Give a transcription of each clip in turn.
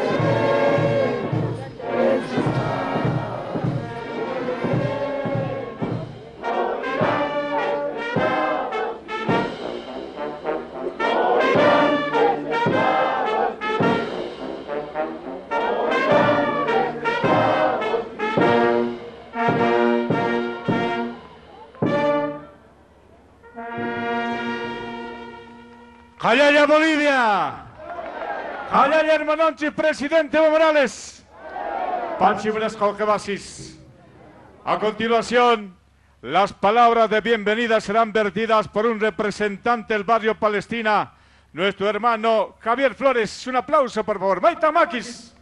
¡Jayaya Bolivia! ¡Jayaya hermanonchi, presidente Evo Morales! Panchi Basis. A continuación, las palabras de bienvenida serán vertidas por un representante del barrio Palestina, nuestro hermano Javier Flores. Un aplauso, por favor. Maita Maquis.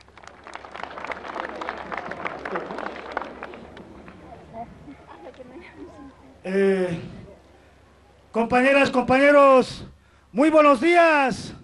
Compañeras, compañeros, muy buenos días.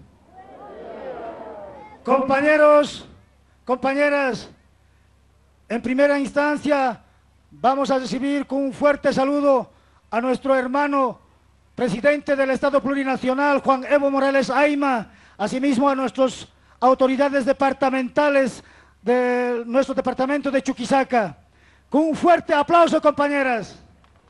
Compañeros, compañeras, en primera instancia vamos a recibir con un fuerte saludo a nuestro hermano presidente del Estado Plurinacional, Juan Evo Morales Ayma, asimismo a nuestras autoridades departamentales de nuestro departamento de Chuquisaca. Con un fuerte aplauso, compañeras.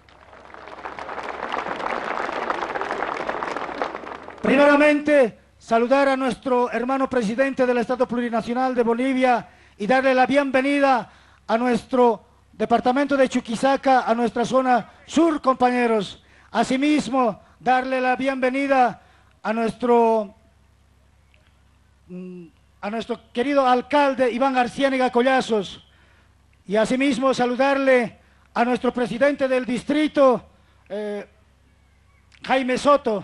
Primeramente, saludar a nuestro hermano presidente del Estado Plurinacional de Bolivia y darle la bienvenida a nuestro departamento de Chuquisaca, a nuestra zona sur, compañeros. Asimismo, darle la bienvenida a nuestro querido alcalde Iván Arciénega Collazos. Y asimismo, saludarle a nuestro presidente del distrito, Jaime Soto.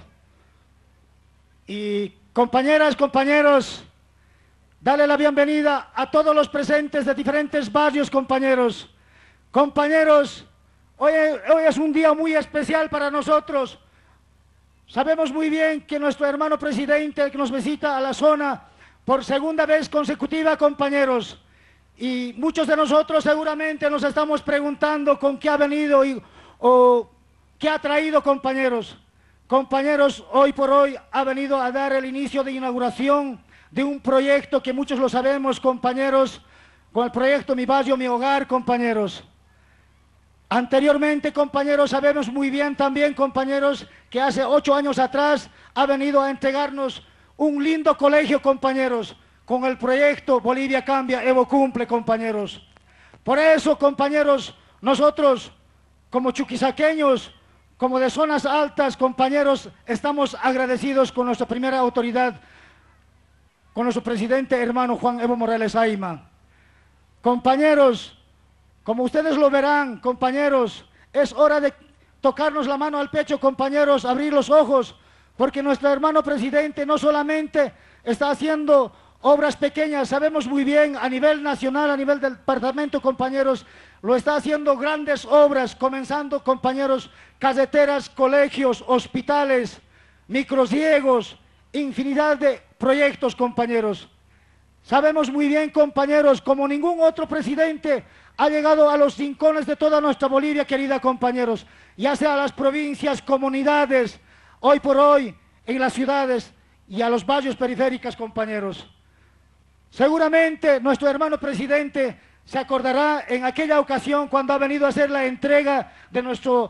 Y compañeras, compañeros, dale la bienvenida a todos los presentes de diferentes barrios, compañeros. Compañeros, hoy es un día muy especial para nosotros. Sabemos muy bien que nuestro hermano presidente que nos visita a la zona por segunda vez consecutiva, compañeros. Y muchos de nosotros seguramente nos estamos preguntando con qué ha venido o qué ha traído, compañeros. Compañeros, hoy por hoy ha venido a dar el inicio de inauguración de un proyecto que muchos lo sabemos, compañeros, con el proyecto Mi Barrio, Mi Hogar, compañeros. Anteriormente, compañeros, sabemos muy bien también, compañeros, que hace 8 años atrás ha venido a entregarnos un lindo colegio, compañeros, con el proyecto Bolivia Cambia, Evo Cumple, compañeros. Por eso, compañeros, nosotros, como chuquisaqueños, como de zonas altas, compañeros, estamos agradecidos con nuestra primera autoridad, con nuestro presidente hermano Juan Evo Morales Ayma. Compañeros, como ustedes lo verán, compañeros, es hora de tocarnos la mano al pecho, compañeros, abrir los ojos, porque nuestro hermano presidente no solamente está haciendo obras pequeñas, sabemos muy bien, a nivel nacional, a nivel del departamento, compañeros, lo está haciendo grandes obras, comenzando, compañeros, carreteras, colegios, hospitales, microciegos, infinidad de proyectos, compañeros. Sabemos muy bien, compañeros, como ningún otro presidente ha llegado a los rincones de toda nuestra Bolivia, querida, compañeros, ya sea a las provincias, comunidades, hoy por hoy, en las ciudades y a los barrios periféricos, compañeros. Seguramente nuestro hermano presidente se acordará en aquella ocasión cuando ha venido a hacer la entrega de nuestro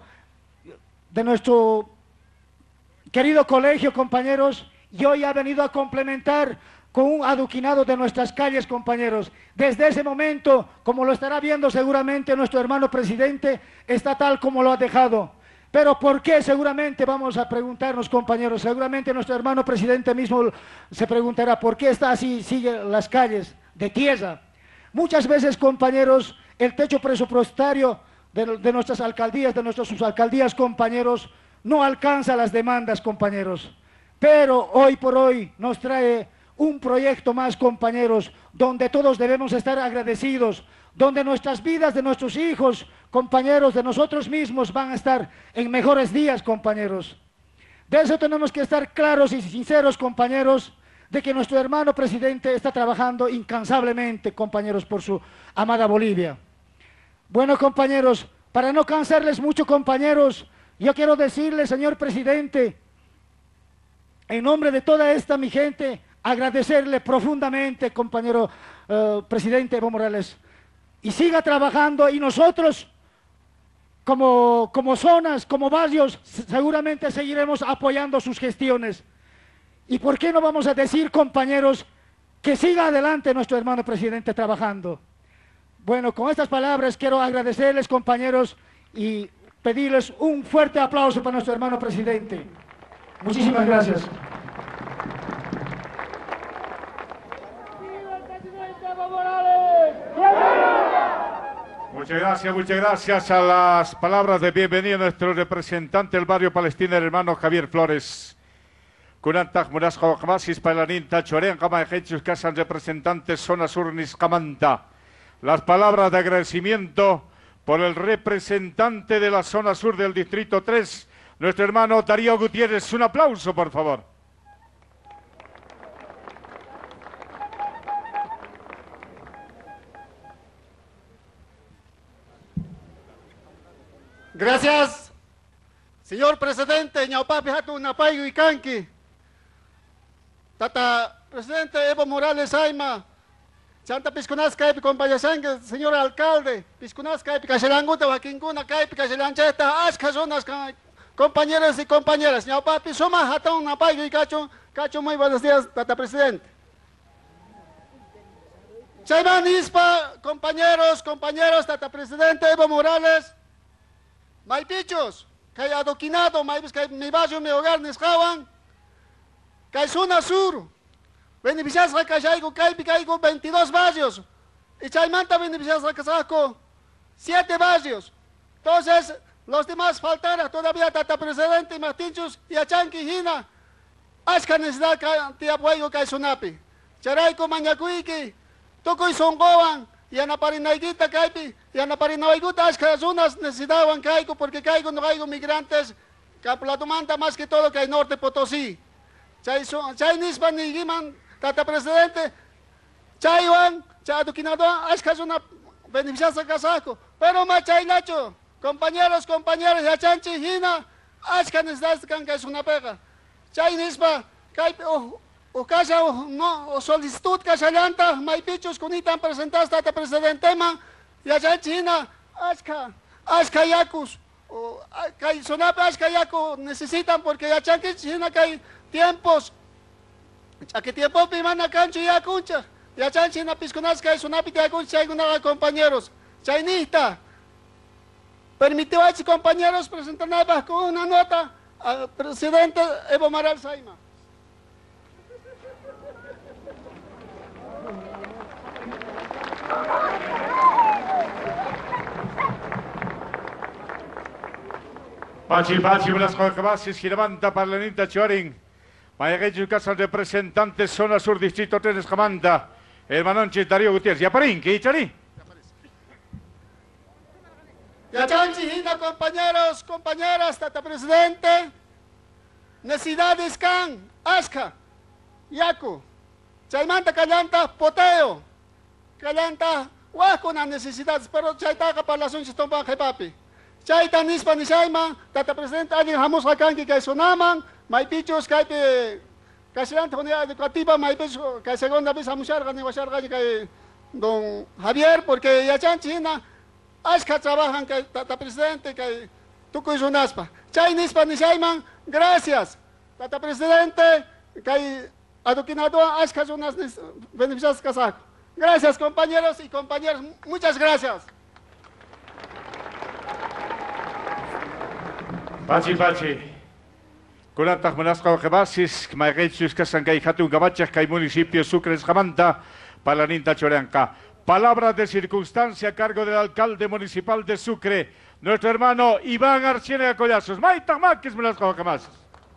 querido colegio, compañeros, y hoy ha venido a complementar con un adoquinado de nuestras calles, compañeros. Desde ese momento, como lo estará viendo seguramente nuestro hermano presidente, está tal como lo ha dejado. Pero ¿por qué? Seguramente vamos a preguntarnos, compañeros, seguramente nuestro hermano presidente mismo se preguntará ¿por qué está así, sigue las calles de tierra? Muchas veces, compañeros, el techo presupuestario de nuestras alcaldías, de nuestras subalcaldías, compañeros, no alcanza las demandas, compañeros. Pero hoy por hoy nos trae un proyecto más, compañeros, donde todos debemos estar agradecidos, donde nuestras vidas de nuestros hijos, compañeros, de nosotros mismos van a estar en mejores días, compañeros. De eso tenemos que estar claros y sinceros, compañeros, de que nuestro hermano presidente está trabajando incansablemente, compañeros, por su amada Bolivia. Bueno, compañeros, para no cansarles mucho, compañeros, yo quiero decirles, señor presidente, en nombre de toda esta mi gente, agradecerle profundamente, compañero presidente Evo Morales, y siga trabajando, y nosotros como zonas, como barrios, seguramente seguiremos apoyando sus gestiones. ¿Y por qué no vamos a decir, compañeros, que siga adelante nuestro hermano presidente trabajando? Bueno, con estas palabras quiero agradecerles, compañeros, y pedirles un fuerte aplauso para nuestro hermano presidente. Muchísimas gracias. Muchas gracias a las palabras de bienvenida a nuestro representante del barrio palestino, el hermano Javier Flores. Kunantak Munasco Hamasis Pailanin Tachoren Kamajechus Casan representantes Zona Sur Niscamanta. Las palabras de agradecimiento por el representante de la Zona Sur del Distrito 3, nuestro hermano Darío Gutiérrez. Un aplauso, por favor. Gracias, señor presidente. Ñaupapi hatu napaigo y canqui. Tata presidente Evo Morales Aima. Chanta piscunas caipi compañesangue, señor alcalde. Piscunas caipi cachelanguta, wakinkuna caipi cachelancheta, ascazonas compañeros y compañeras. Ñaupapi suma hatun napaigo y cacho muy buenos días, tata presidente. Chayman ispa, compañeros, tata presidente Evo Morales. Maipichos, kay adoquinado, maipis kay mi barrio, mi hogar, niscawan, kay Zona Sur, beneficiasca kayaygo, kaygo 22 barrios, y chaymanta beneficiasca casasco 7 barrios. Entonces, los demás faltará todavía, tata presidente Martinchus y Achanqui Hina, ashka necesidad tiapuaygo kay Sunapi, charayco mañacuiqui, toco y songoan, y anaparinaiguita caipi, y anaparinaiguita ashka zonas necesitaban caigo, porque caigo no caigo migrantes, Caplatumanta más que todo que hay norte Potosí. Chay nispa ni giman, tata presidente, chaywan, chaduquinadoan, ashka zona beneficiasa casaco, pero machay nacho, compañeros, ya chanchi hina, ashka necesitas can que es una pega. Chay nispa, caipi, o casa no solicitud que se llanta maipichos kunitan presentadas tata presidente ma y allá en China ashka yakus o kay sonape ashka yaku necesitan porque ya en China que hay tiempos a que tiempo pimana cancho ya kuncha ya en China piscunas que sonape ya kuncha hay una compañeros chainista permitió a estos compañeros presentar con una nota al presidente Evo Morales Aima. Pachi, buenas noches, Girabanta, Parlanita, Chorin. Mayagechu, casa representantes, Zona Sur, Distrito 3, Escamanta. Hermanonche, Darío Gutiérrez. ¿Yaparín? ¿Qué Chari? Yachanchijina, compañeras, tata presidente. Necesidades can, ashka, yaku. Chaymanta callanta, poteo. Callanta, huascuna necesidades, pero chaytaca para las unchas tomban jepapi. Chayta nispa nisayma, tata presidente, alguien jamos hakanki que sonaman, maipichos que casilante unidad educativa, maipichos que segunda vez amusharga ni washarga que don Javier, porque ya chanchina, ashka trabajan que tata presidente, que tucuy sunaspa. Chay nispa nisayman, gracias, tata presidente, que aduquinado ashka unas beneficiadas casaco. Gracias compañeros y compañeras, muchas gracias. Pachi. Kulantak Manasco Gebasis, Maigechus Casancay Hatun Gabachas, Kay Municipio Sucre Jamanta, Palaninta Choranca. Palabras de circunstancia a cargo del alcalde municipal de Sucre, nuestro hermano Iván Archienega Collazos. Maita Maquis Manasco Gebasis.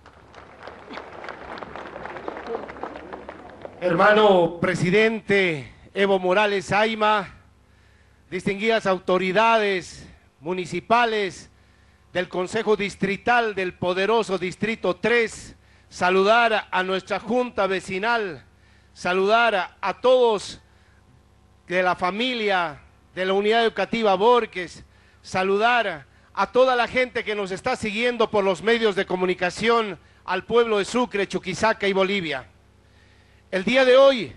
Hermano presidente Evo Morales Aima, distinguidas autoridades municipales del Consejo Distrital del poderoso Distrito 3, saludar a nuestra Junta Vecinal, saludar a todos de la familia de la Unidad Educativa Borges, saludar a toda la gente que nos está siguiendo por los medios de comunicación, al pueblo de Sucre, Chuquisaca y Bolivia. El día de hoy,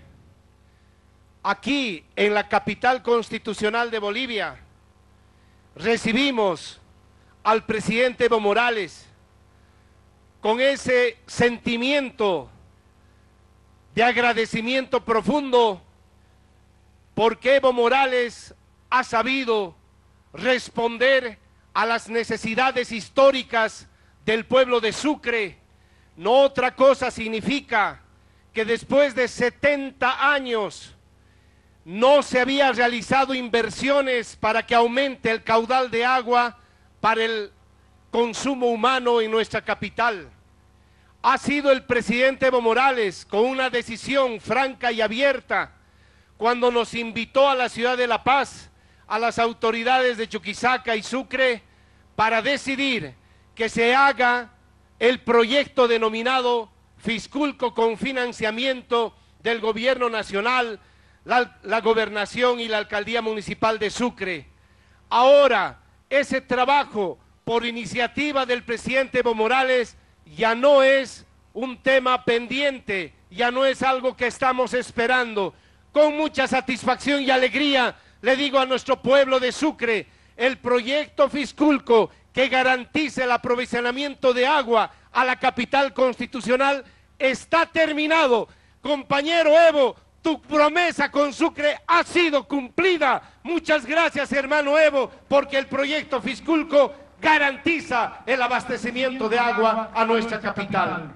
aquí en la capital constitucional de Bolivia, recibimos al presidente Evo Morales con ese sentimiento de agradecimiento profundo, porque Evo Morales ha sabido responder a las necesidades históricas del pueblo de Sucre. No otra cosa significa que después de 70 años no se había realizado inversiones para que aumente el caudal de agua para el consumo humano en nuestra capital. Ha sido el presidente Evo Morales, con una decisión franca y abierta, cuando nos invitó a la ciudad de La Paz, a las autoridades de Chuquisaca y Sucre, para decidir que se haga el proyecto denominado Fisculco con financiamiento del gobierno nacional, la gobernación y la alcaldía municipal de Sucre. Ahora, ese trabajo por iniciativa del presidente Evo Morales ya no es un tema pendiente, ya no es algo que estamos esperando. Con mucha satisfacción y alegría le digo a nuestro pueblo de Sucre, el proyecto Fisculco que garantice el aprovisionamiento de agua a la capital constitucional está terminado. Compañero Evo, tu promesa con Sucre ha sido cumplida. Muchas gracias, hermano Evo, porque el proyecto Fisculco garantiza el abastecimiento de agua a nuestra capital.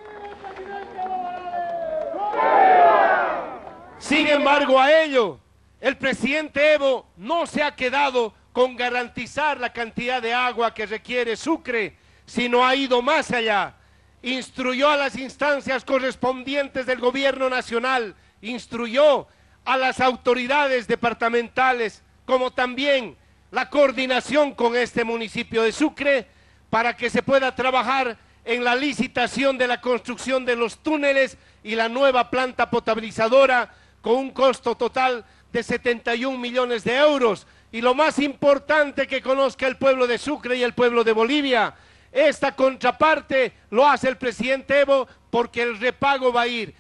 Sin embargo, a ello, el presidente Evo no se ha quedado con garantizar la cantidad de agua que requiere Sucre, sino ha ido más allá. Instruyó a las instancias correspondientes del gobierno nacional, instruyó a las autoridades departamentales, como también la coordinación con este municipio de Sucre, para que se pueda trabajar en la licitación de la construcción de los túneles y la nueva planta potabilizadora con un costo total de 71 millones de euros. Y lo más importante que conozca el pueblo de Sucre y el pueblo de Bolivia, esta contraparte lo hace el presidente Evo, porque el repago va a ir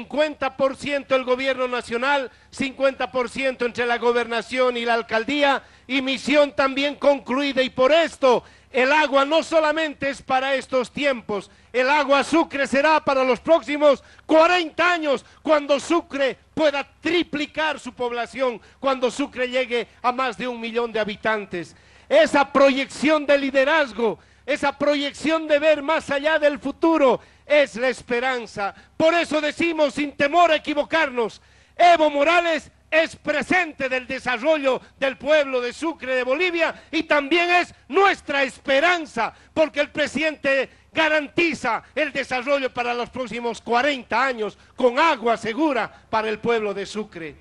50% el gobierno nacional, 50% entre la gobernación y la alcaldía, y misión también concluida. Y por esto el agua no solamente es para estos tiempos, el agua Sucre será para los próximos 40 años, cuando Sucre pueda triplicar su población, cuando Sucre llegue a más de 1 millón de habitantes. Esa proyección de liderazgo, esa proyección de ver más allá del futuro, es la esperanza. Por eso decimos, sin temor a equivocarnos, Evo Morales es presente del desarrollo del pueblo de Sucre, de Bolivia, y también es nuestra esperanza, porque el presidente garantiza el desarrollo para los próximos 40 años, con agua segura para el pueblo de Sucre.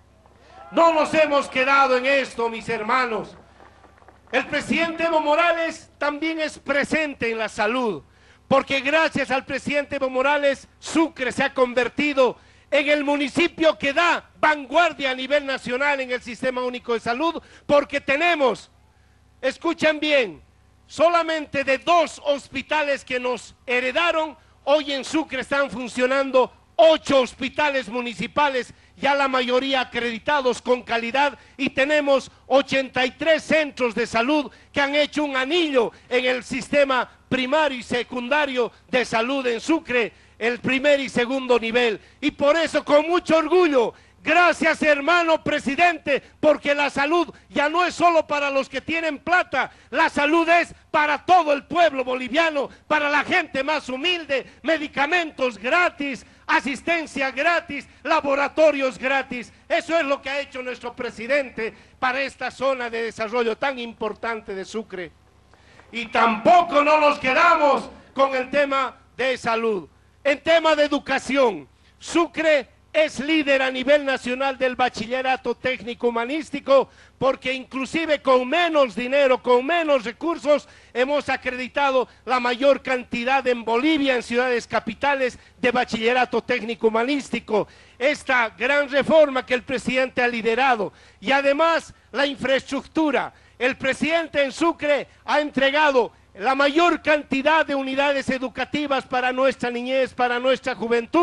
No nos hemos quedado en esto, mis hermanos. El presidente Evo Morales también es presente en la salud, porque gracias al presidente Evo Morales, Sucre se ha convertido en el municipio que da vanguardia a nivel nacional en el Sistema Único de Salud, porque tenemos, escuchen bien, solamente de 2 hospitales que nos heredaron, hoy en Sucre están funcionando 8 hospitales municipales, ya la mayoría acreditados con calidad, y tenemos 83 centros de salud que han hecho un anillo en el sistema primario y secundario de salud en Sucre, el primer y segundo nivel. Y por eso, con mucho orgullo, gracias, hermano presidente, porque la salud ya no es solo para los que tienen plata, la salud es para todo el pueblo boliviano, para la gente más humilde, medicamentos gratis, asistencia gratis, laboratorios gratis. Eso es lo que ha hecho nuestro presidente para esta zona de desarrollo tan importante de Sucre. Y tampoco no nos quedamos con el tema de salud. En tema de educación, Sucre es líder a nivel nacional del bachillerato técnico humanístico, porque inclusive con menos dinero, con menos recursos, hemos acreditado la mayor cantidad en Bolivia, en ciudades capitales, de bachillerato técnico humanístico. Esta gran reforma que el presidente ha liderado, y además la infraestructura. El presidente en Sucre ha entregado la mayor cantidad de unidades educativas para nuestra niñez, para nuestra juventud,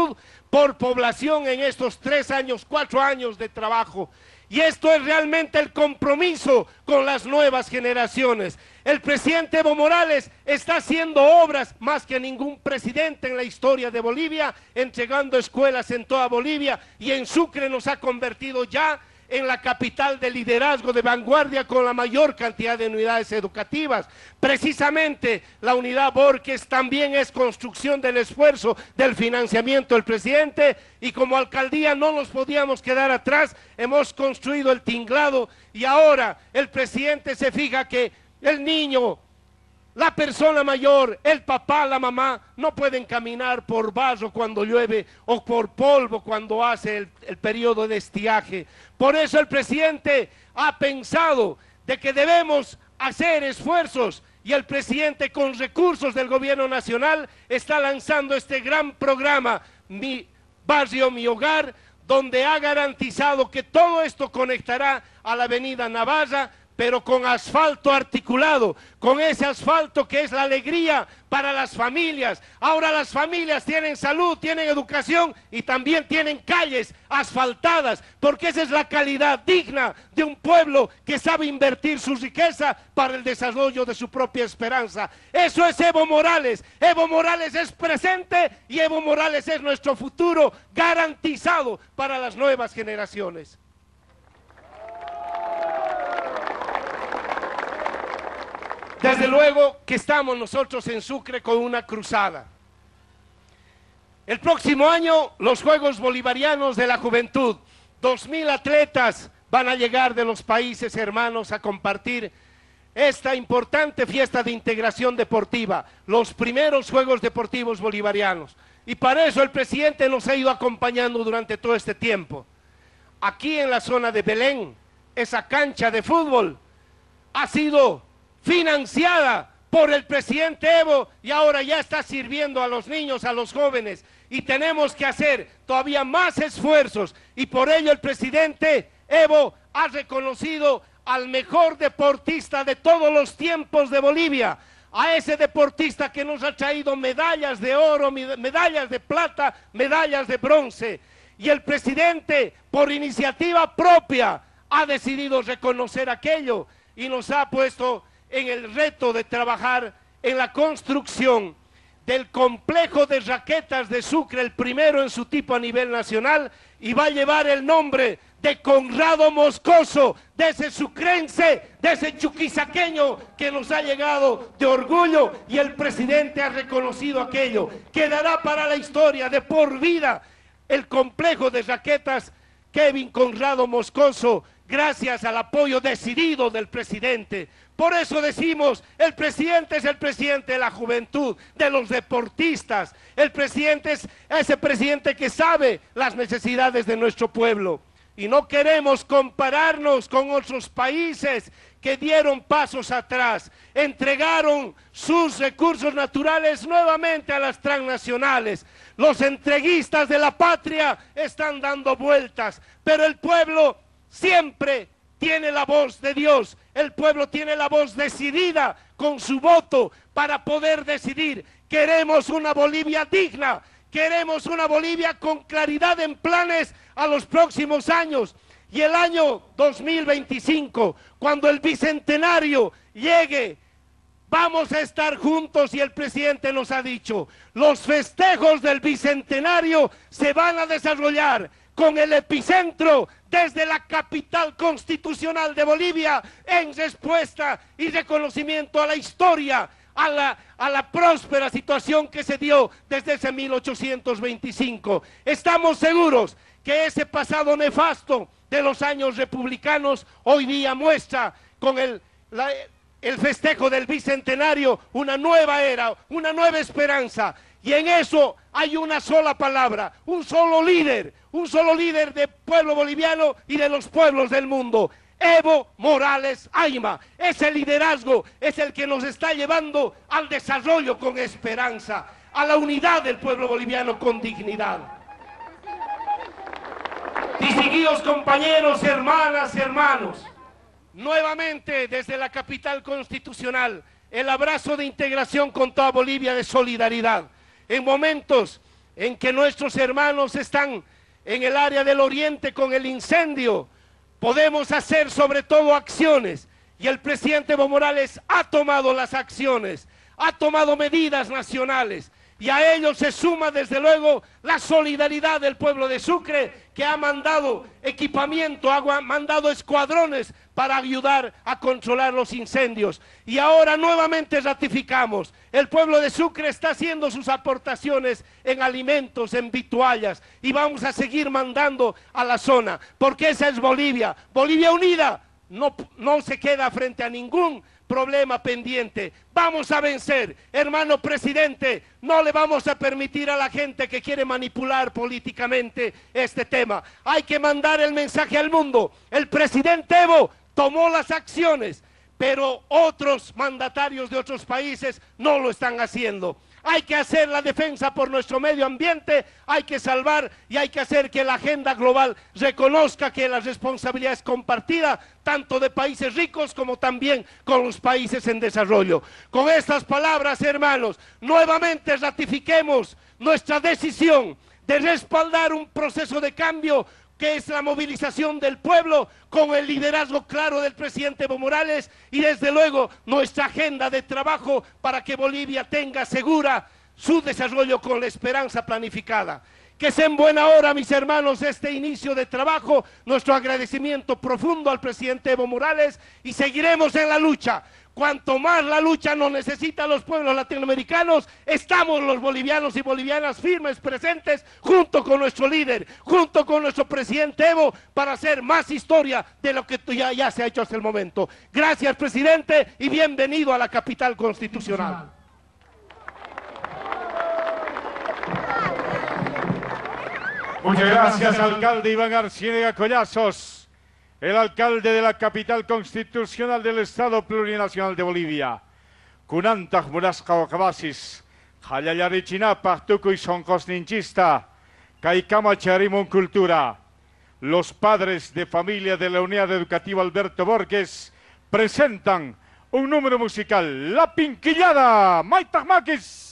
por población en estos 3 años, 4 años de trabajo. Y esto es realmente el compromiso con las nuevas generaciones. El presidente Evo Morales está haciendo obras más que ningún presidente en la historia de Bolivia, entregando escuelas en toda Bolivia, y en Sucre nos ha convertido ya en la capital de liderazgo de vanguardia con la mayor cantidad de unidades educativas. Precisamente la unidad Borges también es construcción del esfuerzo del financiamiento del presidente, y como alcaldía no nos podíamos quedar atrás, hemos construido el tinglado, y ahora el presidente se fija que el niño, la persona mayor, el papá, la mamá, no pueden caminar por barro cuando llueve o por polvo cuando hace el periodo de estiaje. Por eso el presidente ha pensado de que debemos hacer esfuerzos, y el presidente, con recursos del gobierno nacional, está lanzando este gran programa, Mi Barrio, Mi Hogar, donde ha garantizado que todo esto conectará a la avenida Navarra, pero con asfalto articulado, con ese asfalto que es la alegría para las familias. Ahora las familias tienen salud, tienen educación y también tienen calles asfaltadas, porque esa es la calidad digna de un pueblo que sabe invertir su riqueza para el desarrollo de su propia esperanza. Eso es Evo Morales. Evo Morales es presente y Evo Morales es nuestro futuro garantizado para las nuevas generaciones. Desde luego que estamos nosotros en Sucre con una cruzada. El próximo año, los Juegos Bolivarianos de la Juventud, 2.000 atletas van a llegar de los países hermanos a compartir esta importante fiesta de integración deportiva, los primeros Juegos Deportivos Bolivarianos. Y para eso el presidente nos ha ido acompañando durante todo este tiempo. Aquí en la zona de Belén, esa cancha de fútbol ha sido financiada por el presidente Evo, y ahora ya está sirviendo a los niños, a los jóvenes, y tenemos que hacer todavía más esfuerzos, y por ello el presidente Evo ha reconocido al mejor deportista de todos los tiempos de Bolivia, a ese deportista que nos ha traído medallas de oro, medallas de plata, medallas de bronce, y el presidente, por iniciativa propia, ha decidido reconocer aquello y nos ha puesto en el reto de trabajar en la construcción del complejo de raquetas de Sucre, el primero en su tipo a nivel nacional, y va a llevar el nombre de Conrado Moscoso, de ese sucrense, de ese chuquisaqueño que nos ha llegado de orgullo, y el presidente ha reconocido aquello. Quedará para la historia de por vida el complejo de raquetas Kevin Conrado Moscoso, gracias al apoyo decidido del presidente. Por eso decimos, el presidente es el presidente de la juventud, de los deportistas. El presidente es ese presidente que sabe las necesidades de nuestro pueblo. Y no queremos compararnos con otros países que dieron pasos atrás, entregaron sus recursos naturales nuevamente a las transnacionales. Los entreguistas de la patria están dando vueltas, pero el pueblo siempre tiene la voz de Dios. El pueblo tiene la voz decidida con su voto para poder decidir. Queremos una Bolivia digna, queremos una Bolivia con claridad en planes a los próximos años. Y el año 2025, cuando el bicentenario llegue, vamos a estar juntos, y el presidente nos ha dicho, los festejos del bicentenario se van a desarrollar con el epicentro desde la capital constitucional de Bolivia, en respuesta y reconocimiento a la historia, a la próspera situación que se dio desde ese 1825. Estamos seguros que ese pasado nefasto de los años republicanos hoy día muestra con el festejo del bicentenario una nueva era, una nueva esperanza. Y en eso hay una sola palabra, un solo líder de pueblo boliviano y de los pueblos del mundo: Evo Morales Ayma. Ese liderazgo es el que nos está llevando al desarrollo con esperanza, a la unidad del pueblo boliviano con dignidad. Distinguidos compañeros, hermanas y hermanos, nuevamente desde la capital constitucional, el abrazo de integración con toda Bolivia, de solidaridad. En momentos en que nuestros hermanos están en el área del oriente con el incendio, podemos hacer sobre todo acciones, y el presidente Evo Morales ha tomado las acciones, ha tomado medidas nacionales, y a ello se suma desde luego la solidaridad del pueblo de Sucre, que ha mandado equipamiento, ha mandado escuadrones para ayudar a controlar los incendios. Y ahora nuevamente ratificamos, el pueblo de Sucre está haciendo sus aportaciones en alimentos, en vituallas, y vamos a seguir mandando a la zona, porque esa es Bolivia. Bolivia unida no se queda frente a ningún problema pendiente. Vamos a vencer, hermano presidente. No le vamos a permitir a la gente que quiere manipular políticamente este tema. Hay que mandar el mensaje al mundo. El presidente Evo tomó las acciones, pero otros mandatarios de otros países no lo están haciendo. Hay que hacer la defensa por nuestro medio ambiente, hay que salvar y hay que hacer que la agenda global reconozca que la responsabilidad es compartida, tanto de países ricos como también con los países en desarrollo. Con estas palabras, hermanos, nuevamente ratifiquemos nuestra decisión de respaldar un proceso de cambio que es la movilización del pueblo con el liderazgo claro del presidente Evo Morales y desde luego nuestra agenda de trabajo para que Bolivia tenga segura su desarrollo con la esperanza planificada. Que sea en buena hora, mis hermanos, este inicio de trabajo, nuestro agradecimiento profundo al presidente Evo Morales y seguiremos en la lucha. Cuanto más la lucha nos necesita los pueblos latinoamericanos, estamos los bolivianos y bolivianas firmes, presentes, junto con nuestro líder, junto con nuestro presidente Evo, para hacer más historia de lo que ya se ha hecho hasta el momento. Gracias, presidente, y bienvenido a la capital constitucional. Muchas gracias, alcalde Iván Arciniega Collazos, el alcalde de la capital constitucional del Estado Plurinacional de Bolivia. Kunantah Murasqa Wakabasis, Hayayari Chinapa, Tukuy Soncos Ninchista, Kaikama Charimon Cultura. Los padres de familia de la Unidad Educativa Alberto Borges presentan un número musical, La Pinquillada, Maitah Maquis.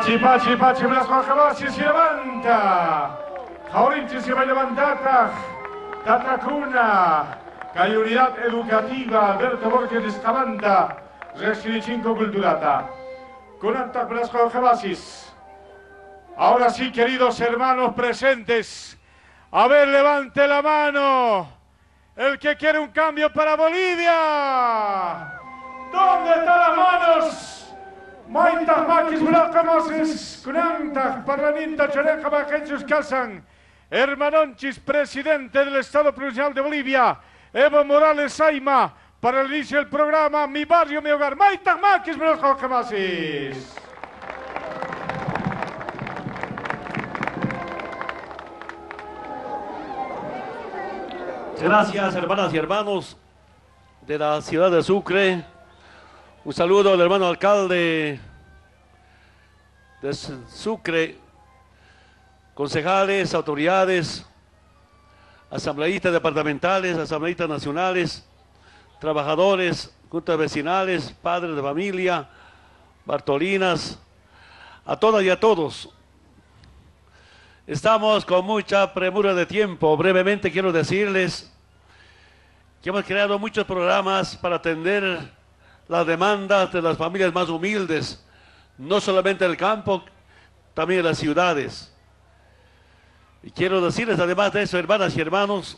Pachi, Blasco Alcabasi se levanta. Jaurinchi se va a levantar. Tatacuna. Hay unidad educativa. Alberto Borges de Escamanda. Resilicinco Culturata. Con Antac Blasco Alcabasis. Ahora sí, queridos hermanos presentes. A ver, levante la mano. El que quiere un cambio para Bolivia. ¿Dónde están las manos? Maitas maquis blacamases, kunantas, parlaninta, chareja, bajenchus casan. Hermanonchis, presidente del Estado Provincial de Bolivia, Evo Morales Aima, para el inicio del programa Mi Barrio, Mi Hogar. Maitas maquis blacamases. Gracias, hermanas y hermanos de la ciudad de Sucre. Un saludo al hermano alcalde de Sucre, concejales, autoridades, asambleístas departamentales, asambleístas nacionales, trabajadores, juntas vecinales, padres de familia, bartolinas, a todas y a todos. Estamos con mucha premura de tiempo. Brevemente quiero decirles que hemos creado muchos programas para atender las demandas de las familias más humildes, no solamente del campo, también de las ciudades. Y quiero decirles, además de eso, hermanas y hermanos,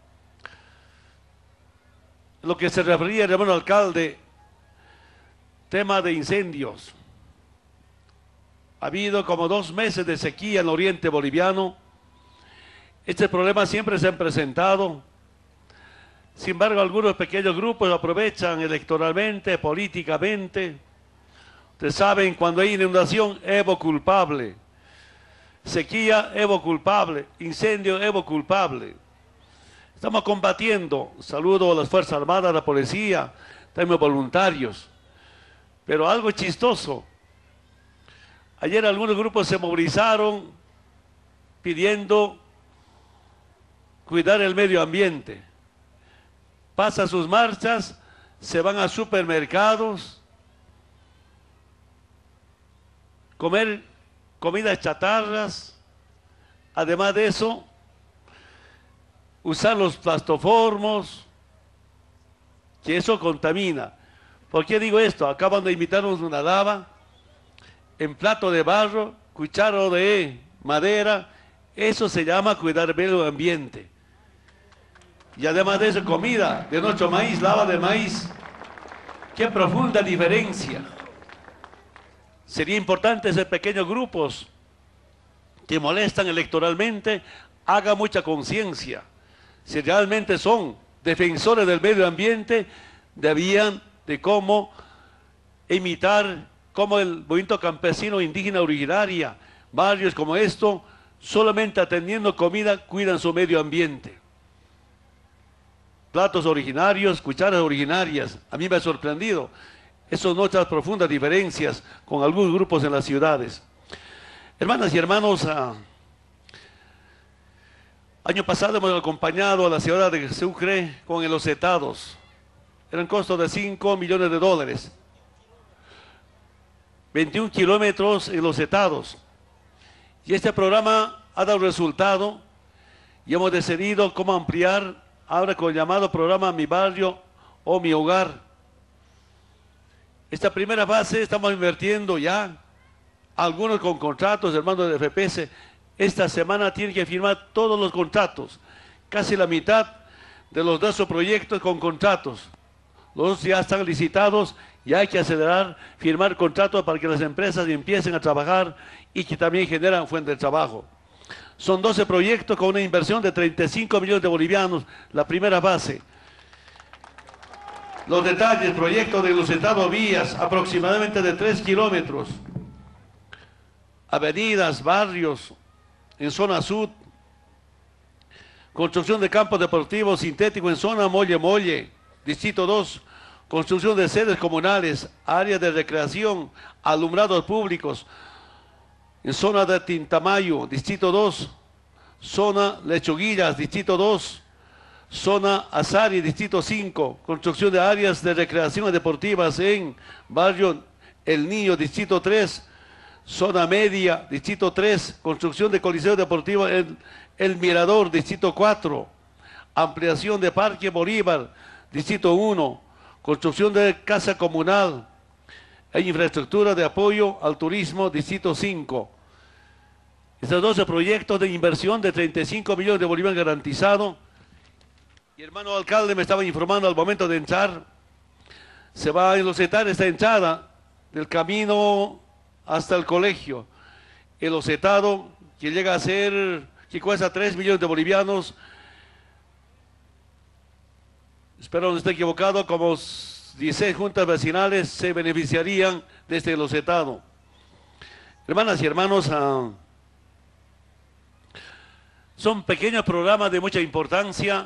lo que se refería el hermano alcalde, tema de incendios. Ha habido como 2 meses de sequía en el oriente boliviano. Este problema siempre se ha presentado. Sin embargo, algunos pequeños grupos lo aprovechan electoralmente, políticamente. Ustedes saben, cuando hay inundación, Evo culpable. Sequía, Evo culpable. Incendio, Evo culpable. Estamos combatiendo. Saludo a las Fuerzas Armadas, a la policía, también voluntarios. Pero algo chistoso. Ayer algunos grupos se movilizaron pidiendo cuidar el medio ambiente. Pasan sus marchas, se van a supermercados, comer comidas chatarras, además de eso, usar los plastoformos, que eso contamina. ¿Por qué digo esto? Acaban de invitarnos una lava en plato de barro, cuchara de madera, eso se llama cuidar el medio ambiente. Y además de eso, comida de nuestro maíz, lava de maíz. ¡Qué profunda diferencia! Sería importante esos pequeños grupos que molestan electoralmente, hagan mucha conciencia. Si realmente son defensores del medio ambiente, debían de cómo imitar como el movimiento campesino indígena originaria, barrios como esto, solamente atendiendo comida, cuidan su medio ambiente. Platos originarios, cucharas originarias. A mí me ha sorprendido. Eso notan profundas diferencias con algunos grupos en las ciudades. Hermanas y hermanos, año pasado hemos acompañado a la ciudad de Sucre con los etados. Eran costos de $5 millones. 21 kilómetros en los etados. Y este programa ha dado resultado y hemos decidido cómo ampliar ahora con el llamado programa Mi Barrio o Mi Hogar. Esta primera fase estamos invirtiendo ya, algunos con contratos, hermanos de FPS. Esta semana tienen que firmar todos los contratos, casi la mitad de los 2 proyectos con contratos. Los ya están licitados y hay que acelerar, firmar contratos para que las empresas empiecen a trabajar y que también generan fuente de trabajo. Son 12 proyectos con una inversión de 35 millones de bolivianos, la primera fase. Los detalles, proyectos de los estados vías, aproximadamente de 3 kilómetros. Avenidas, barrios, en zona sur. Construcción de campos deportivos sintéticos en zona Molle, Distrito 2. Construcción de sedes comunales, áreas de recreación, alumbrados públicos. En zona de Tintamayo, Distrito 2, zona Lechuguillas, Distrito 2, zona Azari, Distrito 5, construcción de áreas de recreación deportivas en barrio El Niño, Distrito 3, Zona Media, Distrito 3, construcción de Coliseo Deportivo en El Mirador, Distrito 4, ampliación de Parque Bolívar, Distrito 1, construcción de Casa Comunal e infraestructura de apoyo al turismo, Distrito 5. Estos 12 proyectos de inversión de 35 millones de bolivianos garantizados. Y hermano alcalde me estaba informando al momento de entrar, se va a enlosetar esta entrada del camino hasta el colegio. El losetado que llega a ser, que cuesta 3 millones de bolivianos, espero no esté equivocado, como 16 juntas vecinales se beneficiarían de este losetado. Hermanas y hermanos, son pequeños programas de mucha importancia.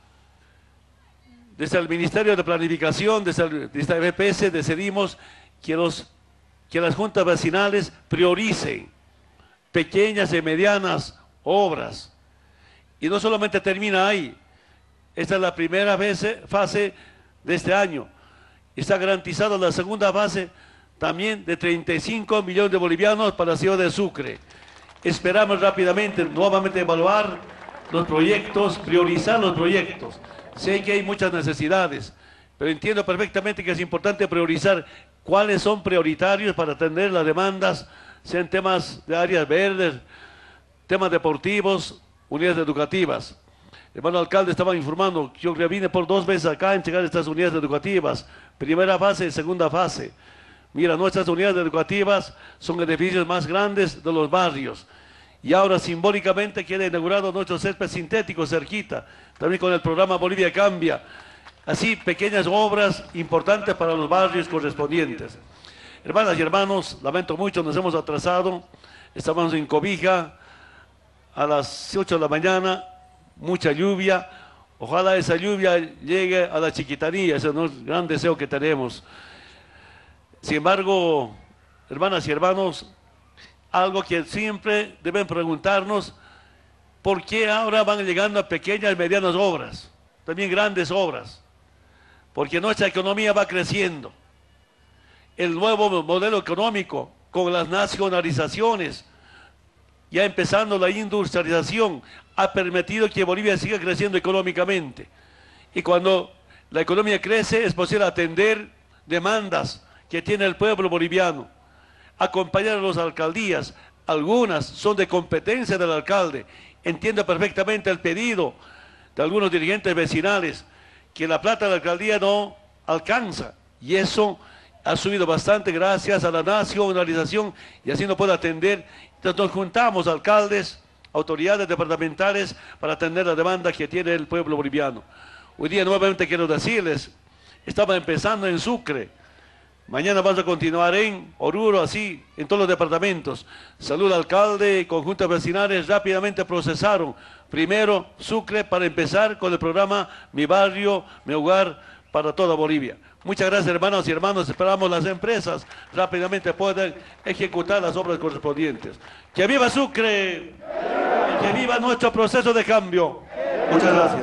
Desde el Ministerio de Planificación, desde esta FPS, decidimos que las juntas vecinales prioricen pequeñas y medianas obras. Y no solamente termina ahí. Esta es la primera fase de este año. Está garantizada la segunda fase también de 35 millones de bolivianos para la ciudad de Sucre. Esperamos rápidamente, nuevamente evaluar los proyectos, priorizar los proyectos. Sé que hay muchas necesidades, pero entiendo perfectamente que es importante priorizar cuáles son prioritarios para atender las demandas, sean temas de áreas verdes, temas deportivos, unidades educativas. Hermano alcalde estaba informando, yo vine por 2 veces acá a entregar estas unidades educativas, primera fase y segunda fase. Mira, nuestras unidades educativas son edificios más grandes de los barrios. Y ahora simbólicamente queda inaugurado nuestro césped sintético cerquita, también con el programa Bolivia Cambia. Así, pequeñas obras importantes para los barrios correspondientes. Hermanas y hermanos, lamento mucho, nos hemos atrasado. Estamos en Cobija a las 8 de la mañana, mucha lluvia. Ojalá esa lluvia llegue a la Chiquitanía, ese es un gran deseo que tenemos. Sin embargo, hermanas y hermanos, algo que siempre deben preguntarnos, ¿por qué ahora van llegando a pequeñas y medianas obras? También grandes obras. Porque nuestra economía va creciendo. El nuevo modelo económico, con las nacionalizaciones, ya empezando la industrialización, ha permitido que Bolivia siga creciendo económicamente. Y cuando la economía crece, es posible atender demandas que tiene el pueblo boliviano, acompañar a las alcaldías. Algunas son de competencia del alcalde. Entiendo perfectamente el pedido de algunos dirigentes vecinales, que la plata de la alcaldía no alcanza, y eso ha subido bastante gracias a la nacionalización, y así no puede atender. Entonces nos juntamos alcaldes, autoridades departamentales, para atender la demanda que tiene el pueblo boliviano. Hoy día nuevamente quiero decirles, estamos empezando en Sucre, mañana vamos a continuar en Oruro, así, en todos los departamentos. Salud alcalde, conjuntos vecinales rápidamente procesaron. Primero Sucre para empezar con el programa Mi Barrio, Mi Hogar para toda Bolivia. Muchas gracias hermanos y hermanos, esperamos las empresas rápidamente puedan ejecutar las obras correspondientes. ¡Que viva Sucre! ¡Que viva nuestro proceso de cambio! Muchas gracias.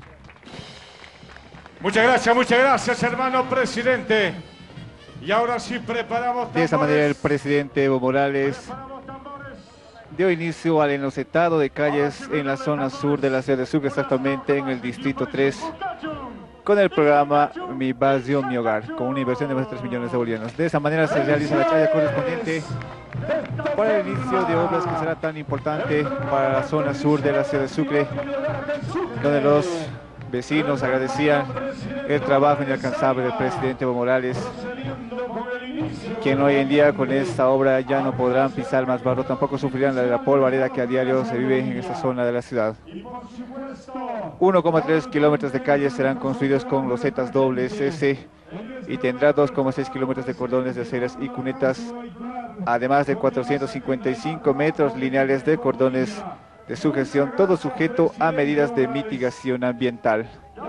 Muchas gracias hermano presidente. Y ahora sí preparamos tambores. De esa manera el presidente Evo Morales dio inicio al enlocetado de calles en la zona sur de la ciudad de Sucre, exactamente en el distrito 3, con el programa Mi Barrio, Mi Hogar, con una inversión de más de 3 millones de bolivianos. De esa manera se realiza la chaya correspondiente para el inicio de obras que será tan importante para la zona sur de la ciudad de Sucre, donde los vecinos agradecían el trabajo inalcanzable del presidente Evo Morales, quien hoy en día con esta obra ya no podrán pisar más barro, tampoco sufrirán la polvareda que a diario se vive en esta zona de la ciudad. 1,3 kilómetros de calles serán construidos con losetas dobles S y tendrá 2,6 kilómetros de cordones de aceras y cunetas, además de 455 metros lineales de cordones de sujeción, todo sujeto a medidas de mitigación ambiental.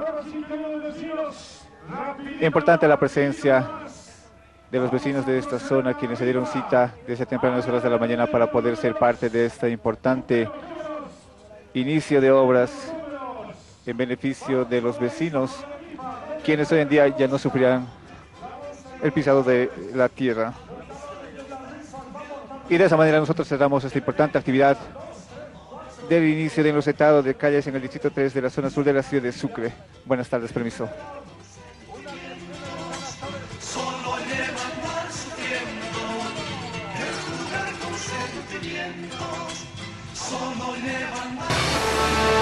Importante la presencia de los vecinos de esta zona, quienes se dieron cita desde tempranas horas de la mañana para poder ser parte de este importante inicio de obras en beneficio de los vecinos, quienes hoy en día ya no sufrirán el pisado de la tierra. Y de esa manera nosotros cerramos esta importante actividad del inicio del enlosetado de calles en el distrito 3 de la zona sur de la ciudad de Sucre. Buenas tardes, permiso. Solo lleva más tiempo que jugar con sentimientos. Solo lleva más